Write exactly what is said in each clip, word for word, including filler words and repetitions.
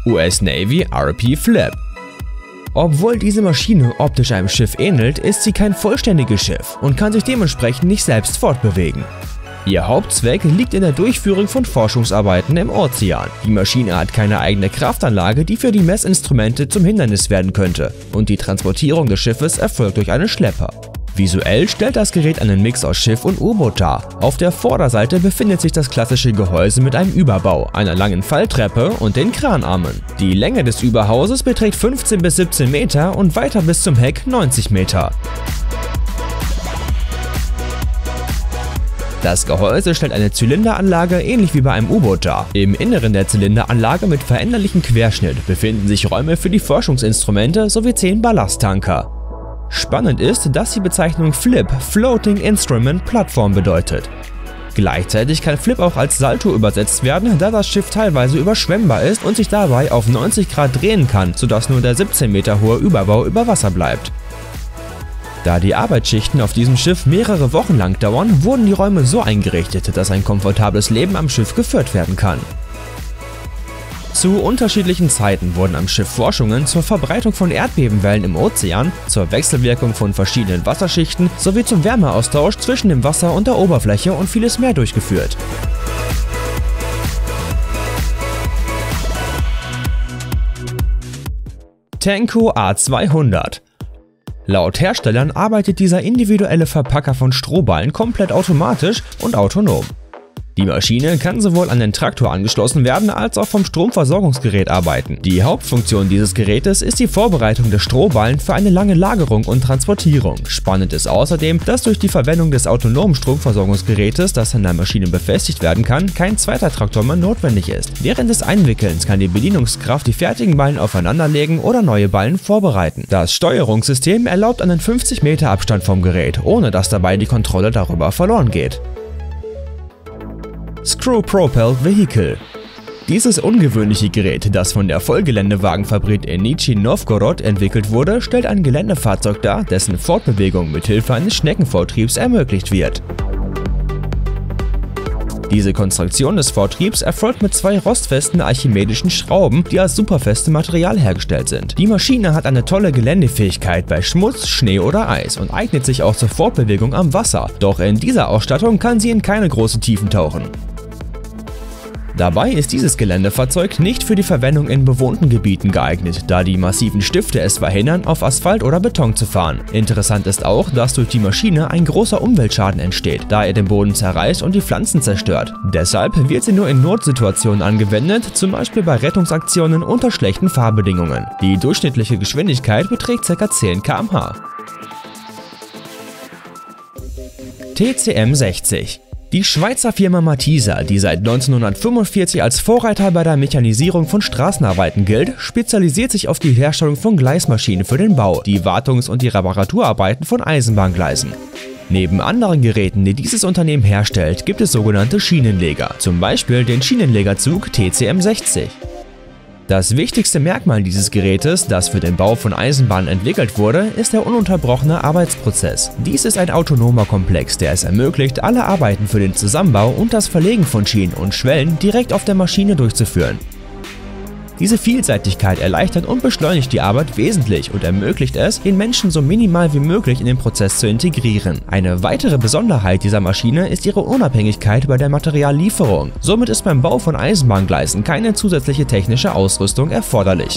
U S Navy R P Flip. Obwohl diese Maschine optisch einem Schiff ähnelt, ist sie kein vollständiges Schiff und kann sich dementsprechend nicht selbst fortbewegen. Ihr Hauptzweck liegt in der Durchführung von Forschungsarbeiten im Ozean. Die Maschine hat keine eigene Kraftanlage, die für die Messinstrumente zum Hindernis werden könnte, und die Transportierung des Schiffes erfolgt durch einen Schlepper. Visuell stellt das Gerät einen Mix aus Schiff und U-Boot dar. Auf der Vorderseite befindet sich das klassische Gehäuse mit einem Überbau, einer langen Falltreppe und den Kranarmen. Die Länge des Überhauses beträgt fünfzehn bis siebzehn Meter und weiter bis zum Heck neunzig Meter. Das Gehäuse stellt eine Zylinderanlage ähnlich wie bei einem U-Boot dar. Im Inneren der Zylinderanlage mit veränderlichem Querschnitt befinden sich Räume für die Forschungsinstrumente sowie zehn Ballasttanker. Spannend ist, dass die Bezeichnung Flip Floating Instrument Platform bedeutet. Gleichzeitig kann Flip auch als Salto übersetzt werden, da das Schiff teilweise überschwemmbar ist und sich dabei auf neunzig Grad drehen kann, sodass nur der siebzehn Meter hohe Überbau über Wasser bleibt. Da die Arbeitsschichten auf diesem Schiff mehrere Wochen lang dauern, wurden die Räume so eingerichtet, dass ein komfortables Leben am Schiff geführt werden kann. Zu unterschiedlichen Zeiten wurden am Schiff Forschungen zur Verbreitung von Erdbebenwellen im Ozean, zur Wechselwirkung von verschiedenen Wasserschichten sowie zum Wärmeaustausch zwischen dem Wasser und der Oberfläche und vieles mehr durchgeführt. Tenco A zweihundert. Laut Herstellern arbeitet dieser individuelle Verpacker von Strohballen komplett automatisch und autonom. Die Maschine kann sowohl an den Traktor angeschlossen werden, als auch vom Stromversorgungsgerät arbeiten. Die Hauptfunktion dieses Gerätes ist die Vorbereitung der Strohballen für eine lange Lagerung und Transportierung. Spannend ist außerdem, dass durch die Verwendung des autonomen Stromversorgungsgerätes, das an der Maschine befestigt werden kann, kein zweiter Traktor mehr notwendig ist. Während des Einwickelns kann die Bedienungskraft die fertigen Ballen aufeinanderlegen oder neue Ballen vorbereiten. Das Steuerungssystem erlaubt einen fünfzig Meter Abstand vom Gerät, ohne dass dabei die Kontrolle darüber verloren geht. Screw-Propelled Vehicle. Dieses ungewöhnliche Gerät, das von der Vollgeländewagenfabrik in Nizhny Novgorod entwickelt wurde, stellt ein Geländefahrzeug dar, dessen Fortbewegung mit Hilfe eines Schneckenvortriebs ermöglicht wird. Diese Konstruktion des Vortriebs erfolgt mit zwei rostfesten archimedischen Schrauben, die aus superfestem Material hergestellt sind. Die Maschine hat eine tolle Geländefähigkeit bei Schmutz, Schnee oder Eis und eignet sich auch zur Fortbewegung am Wasser, doch in dieser Ausstattung kann sie in keine großen Tiefen tauchen. Dabei ist dieses Geländefahrzeug nicht für die Verwendung in bewohnten Gebieten geeignet, da die massiven Stifte es verhindern, auf Asphalt oder Beton zu fahren. Interessant ist auch, dass durch die Maschine ein großer Umweltschaden entsteht, da er den Boden zerreißt und die Pflanzen zerstört. Deshalb wird sie nur in Notsituationen angewendet, zum Beispiel bei Rettungsaktionen unter schlechten Fahrbedingungen. Die durchschnittliche Geschwindigkeit beträgt ca. zehn Kilometer pro Stunde. T C M sechzig. Die Schweizer Firma Matisa, die seit neunzehnhundertfünfundvierzig als Vorreiter bei der Mechanisierung von Straßenarbeiten gilt, spezialisiert sich auf die Herstellung von Gleismaschinen für den Bau, die Wartungs- und die Reparaturarbeiten von Eisenbahngleisen. Neben anderen Geräten, die dieses Unternehmen herstellt, gibt es sogenannte Schienenleger, zum Beispiel den Schienenlegerzug T C M sechzig. Das wichtigste Merkmal dieses Gerätes, das für den Bau von Eisenbahnen entwickelt wurde, ist der ununterbrochene Arbeitsprozess. Dies ist ein autonomer Komplex, der es ermöglicht, alle Arbeiten für den Zusammenbau und das Verlegen von Schienen und Schwellen direkt auf der Maschine durchzuführen. Diese Vielseitigkeit erleichtert und beschleunigt die Arbeit wesentlich und ermöglicht es, den Menschen so minimal wie möglich in den Prozess zu integrieren. Eine weitere Besonderheit dieser Maschine ist ihre Unabhängigkeit bei der Materiallieferung. Somit ist beim Bau von Eisenbahngleisen keine zusätzliche technische Ausrüstung erforderlich.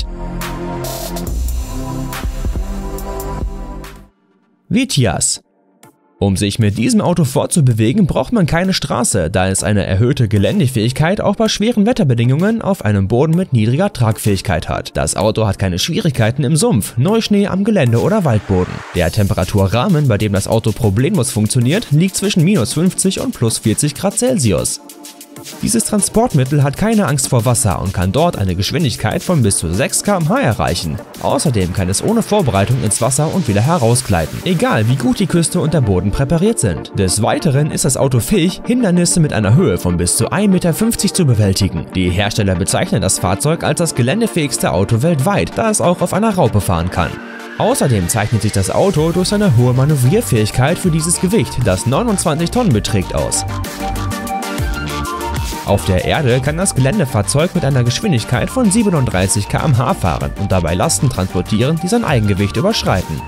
Vitiaz. Um sich mit diesem Auto fortzubewegen, braucht man keine Straße, da es eine erhöhte Geländefähigkeit auch bei schweren Wetterbedingungen auf einem Boden mit niedriger Tragfähigkeit hat. Das Auto hat keine Schwierigkeiten im Sumpf, Neuschnee am Gelände oder Waldboden. Der Temperaturrahmen, bei dem das Auto problemlos funktioniert, liegt zwischen minus fünfzig und plus vierzig Grad Celsius. Dieses Transportmittel hat keine Angst vor Wasser und kann dort eine Geschwindigkeit von bis zu sechs Kilometer pro Stunde erreichen. Außerdem kann es ohne Vorbereitung ins Wasser und wieder herausgleiten, egal wie gut die Küste und der Boden präpariert sind. Des Weiteren ist das Auto fähig, Hindernisse mit einer Höhe von bis zu ein Meter fünfzig zu bewältigen. Die Hersteller bezeichnen das Fahrzeug als das geländefähigste Auto weltweit, da es auch auf einer Raupe fahren kann. Außerdem zeichnet sich das Auto durch seine hohe Manövrierfähigkeit für dieses Gewicht, das neunundzwanzig Tonnen beträgt, aus. Auf der Erde kann das Geländefahrzeug mit einer Geschwindigkeit von siebenunddreißig Kilometer pro Stunde fahren und dabei Lasten transportieren, die sein Eigengewicht überschreiten.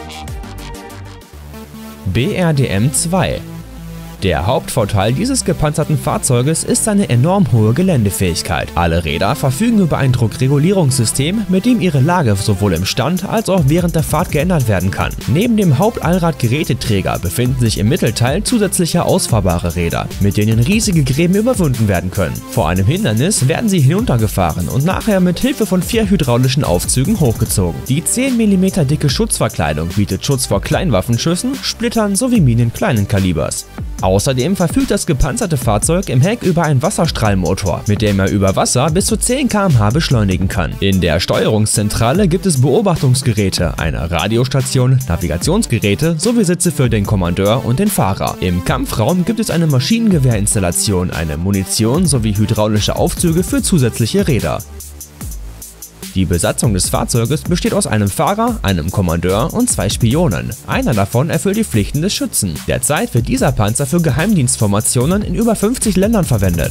B R D M zwei. Der Hauptvorteil dieses gepanzerten Fahrzeuges ist seine enorm hohe Geländefähigkeit. Alle Räder verfügen über ein Druckregulierungssystem, mit dem ihre Lage sowohl im Stand als auch während der Fahrt geändert werden kann. Neben dem Hauptallrad-Geräteträger befinden sich im Mittelteil zusätzliche ausfahrbare Räder, mit denen riesige Gräben überwunden werden können. Vor einem Hindernis werden sie hinuntergefahren und nachher mit Hilfe von vier hydraulischen Aufzügen hochgezogen. Die zehn Millimeter dicke Schutzverkleidung bietet Schutz vor Kleinwaffenschüssen, Splittern sowie Minen kleinen Kalibers. Außerdem verfügt das gepanzerte Fahrzeug im Heck über einen Wasserstrahlmotor, mit dem er über Wasser bis zu zehn Kilometer pro Stunde beschleunigen kann. In der Steuerungszentrale gibt es Beobachtungsgeräte, eine Radiostation, Navigationsgeräte sowie Sitze für den Kommandeur und den Fahrer. Im Kampfraum gibt es eine Maschinengewehrinstallation, eine Munition sowie hydraulische Aufzüge für zusätzliche Räder. Die Besatzung des Fahrzeuges besteht aus einem Fahrer, einem Kommandeur und zwei Spionen. Einer davon erfüllt die Pflichten des Schützen. Derzeit wird dieser Panzer für Geheimdienstformationen in über fünfzig Ländern verwendet.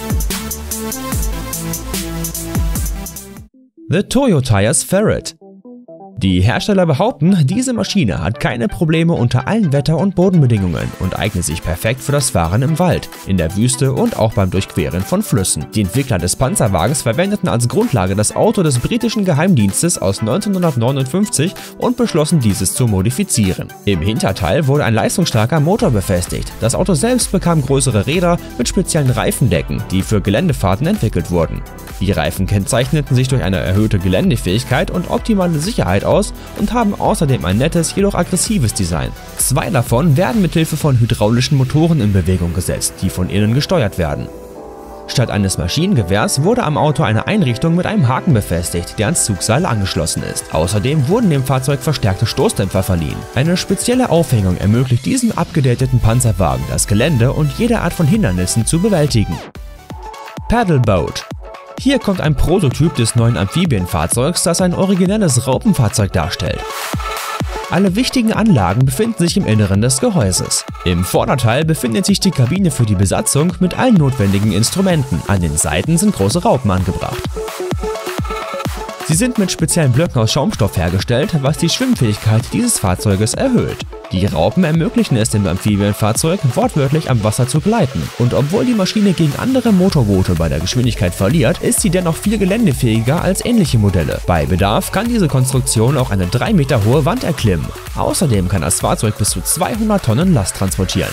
The Toyo Tires Ferret. Die Hersteller behaupten, diese Maschine hat keine Probleme unter allen Wetter- und Bodenbedingungen und eignet sich perfekt für das Fahren im Wald, in der Wüste und auch beim Durchqueren von Flüssen. Die Entwickler des Panzerwagens verwendeten als Grundlage das Auto des britischen Geheimdienstes aus neunzehnhundertneunundfünfzig und beschlossen, dieses zu modifizieren. Im Hinterteil wurde ein leistungsstarker Motor befestigt. Das Auto selbst bekam größere Räder mit speziellen Reifendecken, die für Geländefahrten entwickelt wurden. Die Reifen kennzeichneten sich durch eine erhöhte Geländefähigkeit und optimale Sicherheit aus und haben außerdem ein nettes, jedoch aggressives Design. Zwei davon werden mit Hilfe von hydraulischen Motoren in Bewegung gesetzt, die von innen gesteuert werden. Statt eines Maschinengewehrs wurde am Auto eine Einrichtung mit einem Haken befestigt, der ans Zugseil angeschlossen ist. Außerdem wurden dem Fahrzeug verstärkte Stoßdämpfer verliehen. Eine spezielle Aufhängung ermöglicht diesem abgedateten Panzerwagen, das Gelände und jede Art von Hindernissen zu bewältigen. Paddleboat. Hier kommt ein Prototyp des neuen Amphibienfahrzeugs, das ein originelles Raupenfahrzeug darstellt. Alle wichtigen Anlagen befinden sich im Inneren des Gehäuses. Im Vorderteil befindet sich die Kabine für die Besatzung mit allen notwendigen Instrumenten. An den Seiten sind große Raupen angebracht. Sie sind mit speziellen Blöcken aus Schaumstoff hergestellt, was die Schwimmfähigkeit dieses Fahrzeuges erhöht. Die Raupen ermöglichen es dem Amphibienfahrzeug, wortwörtlich am Wasser zu gleiten. Und obwohl die Maschine gegen andere Motorboote bei der Geschwindigkeit verliert, ist sie dennoch viel geländefähiger als ähnliche Modelle. Bei Bedarf kann diese Konstruktion auch eine drei Meter hohe Wand erklimmen. Außerdem kann das Fahrzeug bis zu zweihundert Tonnen Last transportieren.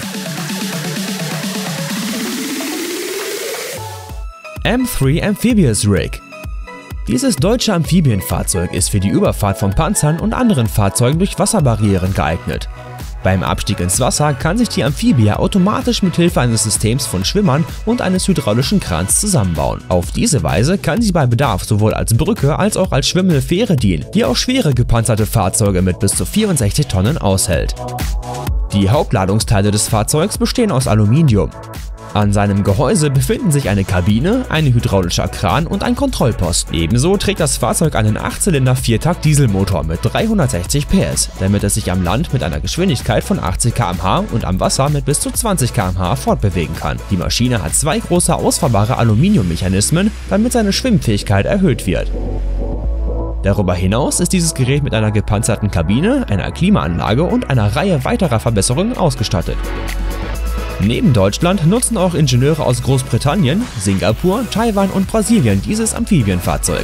M drei Amphibious Rig. Dieses deutsche Amphibienfahrzeug ist für die Überfahrt von Panzern und anderen Fahrzeugen durch Wasserbarrieren geeignet. Beim Abstieg ins Wasser kann sich die Amphibie automatisch mit Hilfe eines Systems von Schwimmern und eines hydraulischen Krans zusammenbauen. Auf diese Weise kann sie bei Bedarf sowohl als Brücke als auch als schwimmende Fähre dienen, die auch schwere gepanzerte Fahrzeuge mit bis zu vierundsechzig Tonnen aushält. Die Hauptladungsteile des Fahrzeugs bestehen aus Aluminium. An seinem Gehäuse befinden sich eine Kabine, ein hydraulischer Kran und ein Kontrollposten. Ebenso trägt das Fahrzeug einen acht Zylinder Viertakt-Dieselmotor mit dreihundertsechzig P S, damit es sich am Land mit einer Geschwindigkeit von achtzig Kilometer pro Stunde und am Wasser mit bis zu zwanzig Kilometer pro Stunde fortbewegen kann. Die Maschine hat zwei große ausfahrbare Aluminiummechanismen, damit seine Schwimmfähigkeit erhöht wird. Darüber hinaus ist dieses Gerät mit einer gepanzerten Kabine, einer Klimaanlage und einer Reihe weiterer Verbesserungen ausgestattet. Neben Deutschland nutzen auch Ingenieure aus Großbritannien, Singapur, Taiwan und Brasilien dieses Amphibienfahrzeug.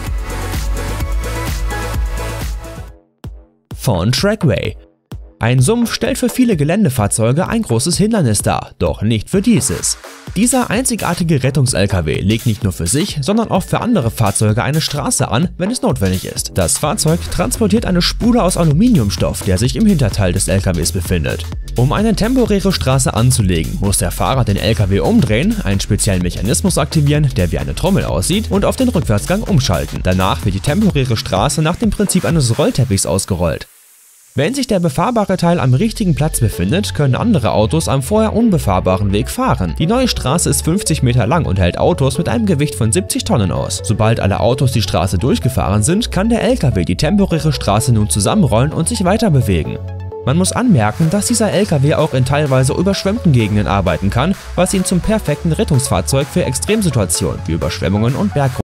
Fawn Trackway. Ein Sumpf stellt für viele Geländefahrzeuge ein großes Hindernis dar, doch nicht für dieses. Dieser einzigartige Rettungs-L K W legt nicht nur für sich, sondern auch für andere Fahrzeuge eine Straße an, wenn es notwendig ist. Das Fahrzeug transportiert eine Spule aus Aluminiumstoff, der sich im Hinterteil des L K Ws befindet. Um eine temporäre Straße anzulegen, muss der Fahrer den L K W umdrehen, einen speziellen Mechanismus aktivieren, der wie eine Trommel aussieht, und auf den Rückwärtsgang umschalten. Danach wird die temporäre Straße nach dem Prinzip eines Rollteppichs ausgerollt. Wenn sich der befahrbare Teil am richtigen Platz befindet, können andere Autos am vorher unbefahrbaren Weg fahren. Die neue Straße ist fünfzig Meter lang und hält Autos mit einem Gewicht von siebzig Tonnen aus. Sobald alle Autos die Straße durchgefahren sind, kann der L K W die temporäre Straße nun zusammenrollen und sich weiter bewegen. Man muss anmerken, dass dieser L K W auch in teilweise überschwemmten Gegenden arbeiten kann, was ihn zum perfekten Rettungsfahrzeug für Extremsituationen wie Überschwemmungen und Bergrunden